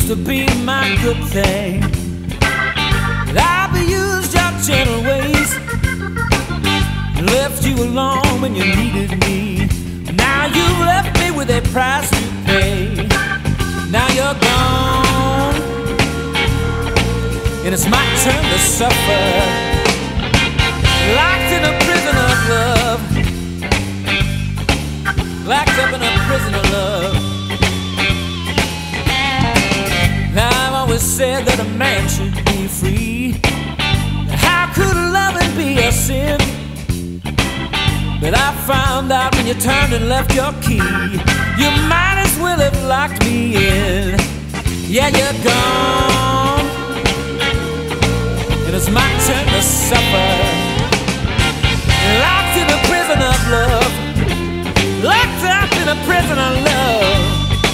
to be my good thing. I've abused your gentle ways, left you alone when you needed me. Now you left me with a price to pay. Now you're gone, and it's my turn to suffer, locked in a prison of love, locked up in a prison of love. Now I've always said that a man should be free. How could loving be a sin? But I found out when you turned and left your key, you might as well have locked me in. Yeah, you're gone, and it's my turn to suffer, locked in a prison of love, locked up in a prison of love.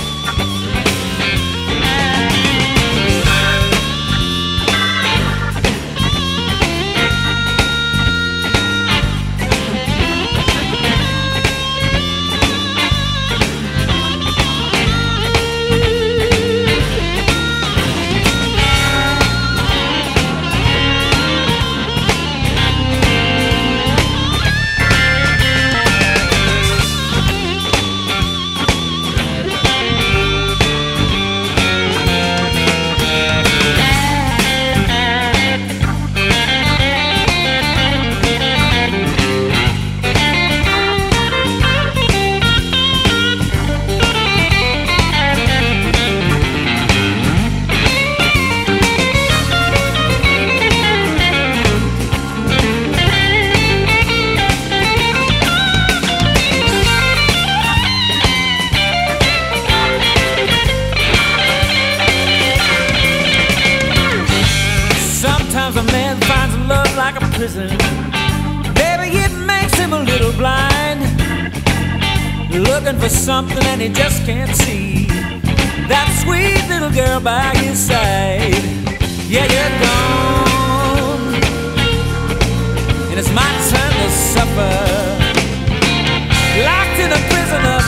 Sometimes a man finds love like a prison. Maybe it makes him a little blind, looking for something and he just can't see that sweet little girl by his side. Yeah, you're gone, and it's my turn to suffer, locked in a prison of